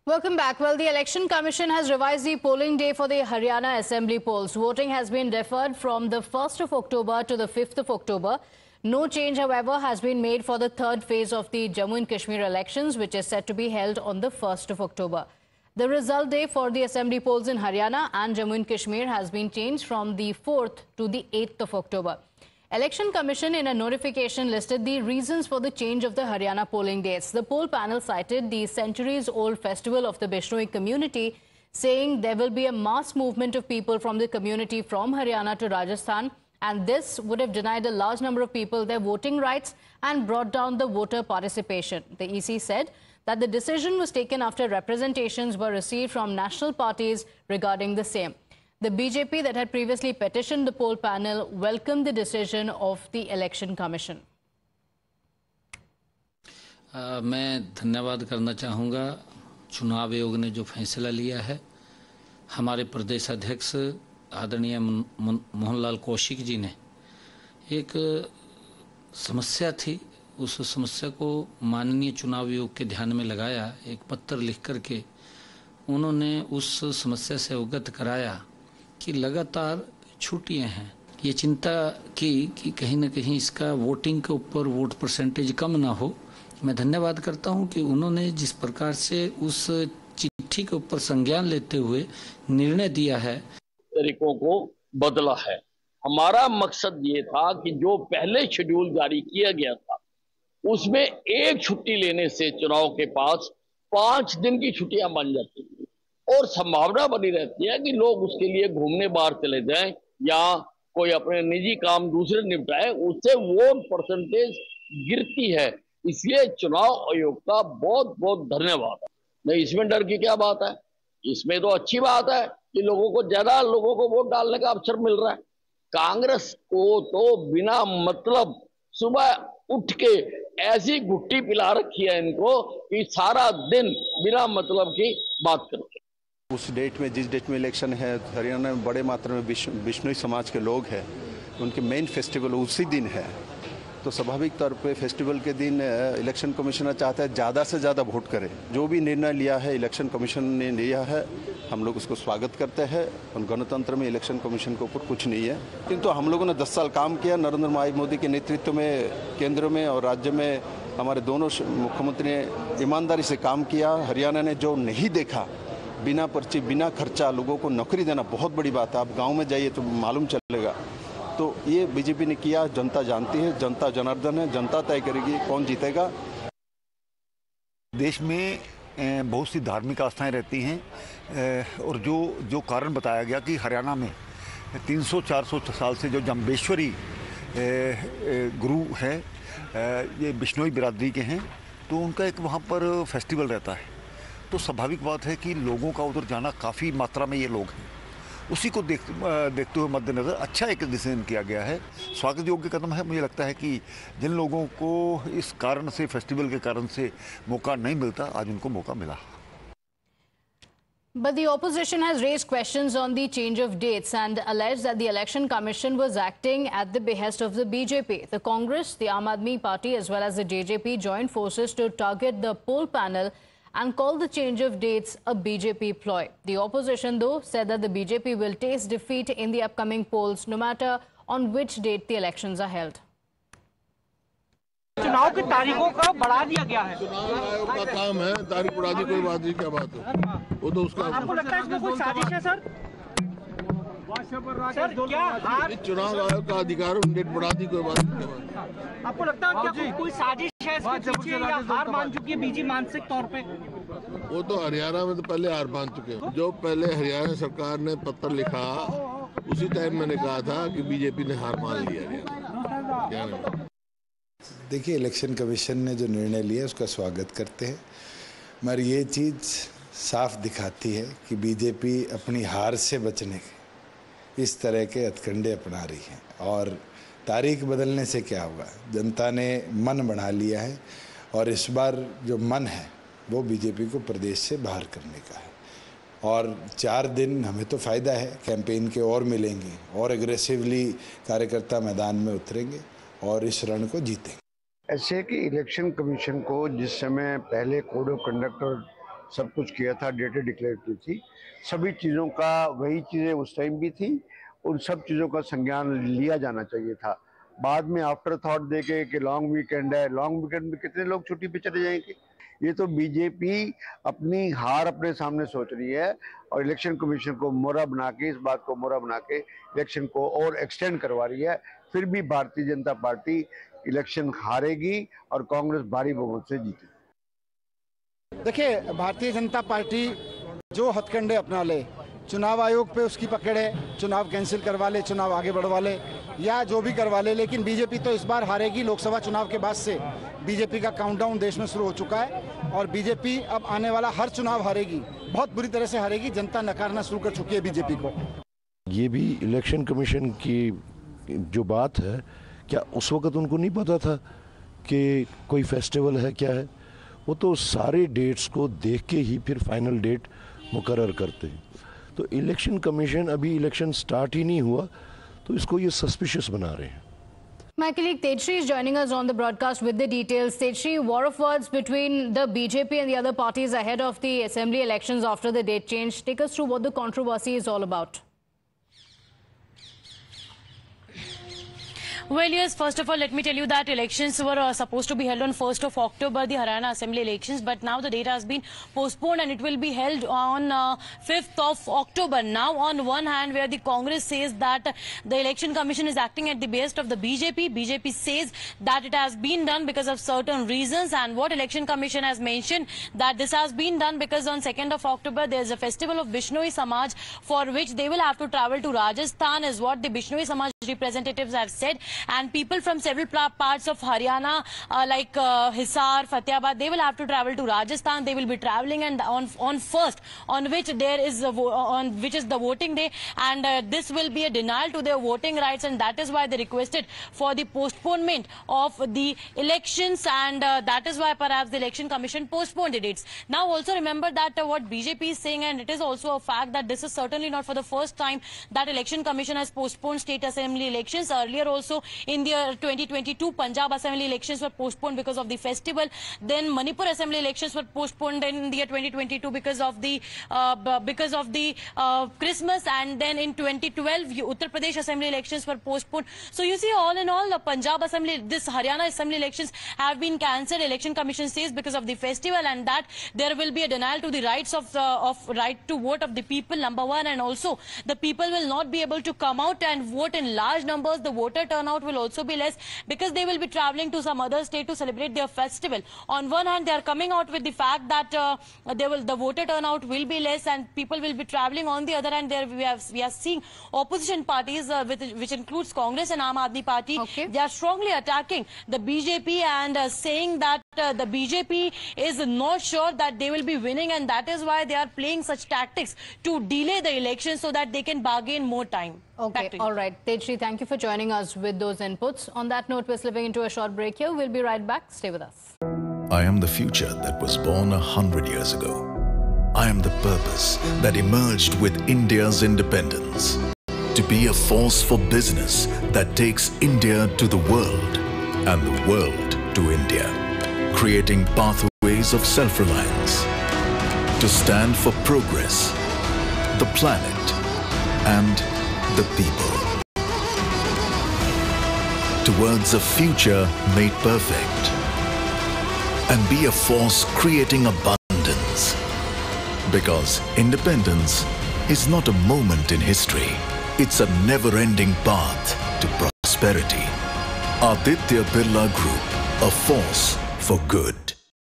Welcome back. Well, the Election Commission has revised the polling day for the Haryana Assembly polls. Voting has been deferred from the 1st of October to the 5th of October. No change, however, has been made for the third phase of the Jammu and Kashmir elections, which is set to be held on the 1st of October. The result day for the Assembly polls in Haryana and Jammu and Kashmir has been changed from the 4th to the 8th of October. Election Commission in a notification listed the reasons for the change of the Haryana polling dates. The poll panel cited the centuries-old festival of the Bishnoi community, saying there will be a mass movement of people from the community from Haryana to Rajasthan, and this would have denied a large number of people their voting rights and brought down the voter participation. The EC said that the decision was taken after representations were received from national parties regarding the same. The BJP that had previously petitioned the poll panel welcomed the decision of the Election Commission. मैं धन्यवाद करना चाहूँगा चुनाव आयोग ने जो फैसला लिया है। हमारे प्रदेश अध्यक्ष आदरणीय मोहनलाल कौशिक जी ने एक समस्या थी, उस समस्या को माननीय चुनाव आयोग के ध्यान में लगाया। एक पत्र लिख करके उन्होंने उस समस्या से अवगत कराया कि लगातार छुट्टियां हैं। ये चिंता की कि कहीं न कहीं इसका वोटिंग के ऊपर वोट परसेंटेज कम ना हो। मैं धन्यवाद करता हूं कि उन्होंने जिस प्रकार से उस चिट्ठी के ऊपर संज्ञान लेते हुए निर्णय दिया है, तरीकों को बदला है। हमारा मकसद ये था कि जो पहले शेड्यूल जारी किया गया था उसमें एक छुट्टी लेने से चुनाव के पास 5 दिन की छुट्टियां बन जाती थी और संभावना बनी रहती है कि लोग उसके लिए घूमने बाहर चले जाएं या कोई अपने निजी काम दूसरे निपटाए, उससे वोट परसेंटेज गिरती है। इसलिए चुनाव आयोग का बहुत बहुत धन्यवाद है। नहीं, इसमें डर की क्या बात है? इसमें तो अच्छी बात है कि ज्यादा लोगों को वोट डालने का अवसर मिल रहा है। कांग्रेस को तो बिना मतलब सुबह उठ के ऐसी गुट्टी पिला रखी है इनको कि सारा दिन बिना मतलब की बात करते। उस डेट में, जिस डेट में इलेक्शन है, हरियाणा में बड़े मात्रा में बिश्नोई समाज के लोग हैं, उनके मेन फेस्टिवल उसी दिन है। तो स्वाभाविक तौर पे फेस्टिवल के दिन इलेक्शन कमिश्नर चाहता है ज़्यादा से ज़्यादा वोट करें। जो भी निर्णय लिया है इलेक्शन कमीशन ने लिया है, हम लोग उसको स्वागत करते हैं। और गणतंत्र में इलेक्शन कमीशन के ऊपर कुछ नहीं है। किंतु हम लोगों ने 10 साल काम किया। नरेंद्र भाई मोदी के नेतृत्व में केंद्र में और राज्य में हमारे दोनों मुख्यमंत्री ने ईमानदारी से काम किया। हरियाणा ने जो नहीं देखा, बिना पर्ची बिना खर्चा लोगों को नौकरी देना बहुत बड़ी बात है। आप गांव में जाइए तो मालूम चलेगा। तो ये बीजेपी ने किया। जनता जानती है, जनता जनार्दन है, जनता तय करेगी कौन जीतेगा। देश में बहुत सी धार्मिक आस्थाएं रहती हैं और जो कारण बताया गया कि हरियाणा में 300-400 साल से जो जम्बेश्वरी गुरु हैं, ये बिश्नोई बिरादरी के हैं, तो उनका एक वहाँ पर फेस्टिवल रहता है। तो स्वाभाविक बात है कि लोगों का उधर जाना, काफ़ी मात्रा में ये लोग हैं, उसी को देखते हुए मद्देनज़र अच्छा एक डिसीजन किया गया है। स्वागत योग्य कदम है। मुझे लगता है कि जिन लोगों को इस कारण से, फेस्टिवल के कारण से मौका नहीं मिलता, आज उनको मौका मिला। But the opposition has raised questions on the change of dates and alleged that the Election Commission was acting at the behest of the BJP. The Congress, the Aam Aadmi Party as well as the JJP joined forces to target the poll panel and called the change of dates a BJP ploy. The opposition, though, said that the BJP will taste defeat in the upcoming polls, no matter on which date the elections are held. चुनाव की तारीखों का बढ़ा दिया गया है। चुनाव आयोग का काम है, तारीख बढ़ा दी, कोई बात नहीं, क्या बात है, वो तो उसका। आपको लगता है इसमें कोई साजिश है सर? सर क्या चुनाव आयोग का अधिकार, डेट बढ़ा दी, कोई बात नहीं। आपको लगता है क्या कोई साजिश है इसके पीछे या हार मान चुकी है बीजेपी मानसिक तौर पे? वो तो हरियाणा में तो पहले हार मान चुके हैं। जो पहले हरियाणा सरकार ने पत्र लिखा उसी टाइम मैंने कहा था कि बीजेपी ने हार मान लिया। क्या नहीं, देखिए, इलेक्शन कमीशन ने जो निर्णय लिया उसका स्वागत करते हैं, मगर ये चीज़ साफ दिखाती है कि बीजेपी अपनी हार से बचने के इस तरह के हथकंडे अपना रही है। और तारीख बदलने से क्या होगा? जनता ने मन बना लिया है और इस बार जो मन है वो बीजेपी को प्रदेश से बाहर करने का है। और 4 दिन हमें तो फ़ायदा है, कैंपेन के और मिलेंगे और एग्रेसिवली कार्यकर्ता मैदान में उतरेंगे और इस रण को जीतेंगे। ऐसे कि इलेक्शन कमीशन को जिस समय पहले कोड ऑफ कंडक्ट और सब कुछ किया था, डेटें डिक्लेयर की थी, सभी चीज़ों का वही चीज़ें उस टाइम भी थी, उन सब चीज़ों का संज्ञान लिया जाना चाहिए था। बाद में आफ्टर थॉट देके कि लॉन्ग वीकेंड है, लॉन्ग वीकेंड में कितने लोग छुट्टी पे चले जाएंगे? ये तो बीजेपी अपनी हार अपने सामने सोच रही है और इलेक्शन कमीशन को मोहरा बना के, इस बात को मोहरा बना के इलेक्शन को और एक्सटेंड करवा रही है। फिर भी भारतीय जनता पार्टी इलेक्शन हारेगी और कांग्रेस भारी बहुमत से जीतेगी। देखिए, भारतीय जनता पार्टी जो हथकंडे अपना ले, चुनाव आयोग पे उसकी पकड़ है, चुनाव कैंसिल करवा ले, चुनाव आगे बढ़वा ले या जो भी करवा ले, लेकिन बीजेपी तो इस बार हारेगी। लोकसभा चुनाव के बाद से बीजेपी का काउंटडाउन देश में शुरू हो चुका है और बीजेपी अब आने वाला हर चुनाव हारेगी, बहुत बुरी तरह से हारेगी। जनता नकारना शुरू कर चुकी है बीजेपी को। ये भी इलेक्शन कमीशन की जो बात है, क्या उस वक्त उनको नहीं पता था कि कोई फेस्टिवल है, क्या है? वो तो सारे डेट्स को देख के ही फिर फाइनल डेट मुकर्रर करते हैं। तो इलेक्शन कमीशन अभी इलेक्शन स्टार्ट ही नहीं हुआ तो इसको ये सस्पिशियस बना रहे हैं। My colleague Tejshri is joining us on the broadcast with the details. Tejshri, war of words between the BJP and the other parties ahead of the assembly elections after the date change. Take us through what the controversy is all about. Well, yes, first of all, let me tell you that elections were supposed to be held on 1st of October, the Haryana Assembly elections, but now the date has been postponed and it will be held on 5th of October. Now, on one hand, where the Congress says that the Election Commission is acting at the behest of the BJP, BJP says that it has been done because of certain reasons, and what Election Commission has mentioned that this has been done because on 2nd of October, there is a festival of Bishnoi Samaj for which they will have to travel to Rajasthan, is what the Bishnoi Samaj representatives have said. And people from several parts of Haryana like Hisar, Fatehpur, they will have to travel to Rajasthan. They will be travelling, and on first, on which there is which is the voting day, and this will be a denial to their voting rights, and that is why they requested for the postponement of the elections, and that is why perhaps the Election Commission postponed the dates. Now also remember that what BJP is saying, and it is also a fact that this is certainly not for the first time that Election Commission has postponed state assembly elections. Earlier also in the 2022 Punjab assembly elections were postponed because of the festival. Then Manipur assembly elections were postponed in the year 2022 because of the Christmas, and then in 2012 Uttar Pradesh assembly elections were postponed. So you see, all in all, the Punjab assembly, this Haryana assembly elections have been cancelled. Election Commission says because of the festival, and that there will be a denial to the rights of right to vote of the people, number one, and also the people will not be able to come out and vote in large numbers. The voter turnout will also be less because they will be travelling to some other state to celebrate their festival. On one hand, they are coming out with the fact that the voter turnout will be less and people will be travelling. On the other hand, we are seeing opposition parties, which includes Congress and Aam Aadmi Party. Okay. They are strongly attacking the BJP and saying that the BJP is not sure that they will be winning, and that is why they are playing such tactics to delay the election so that they can bargain more time. Okay, all right. Tejshri, thank you for joining us with those inputs. On that note, we're slipping into a short break here. We'll be right back. Stay with us. I am the future that was born 100 years ago. I am the purpose that emerged with India's independence. To be a force for business that takes India to the world and the world to India. Creating pathways of self-reliance. To stand for progress, the planet and the people. Towards a future made perfect. And be a force creating abundance. Because independence is not a moment in history. It's a never-ending path to prosperity. Aditya Birla Group, a force for good.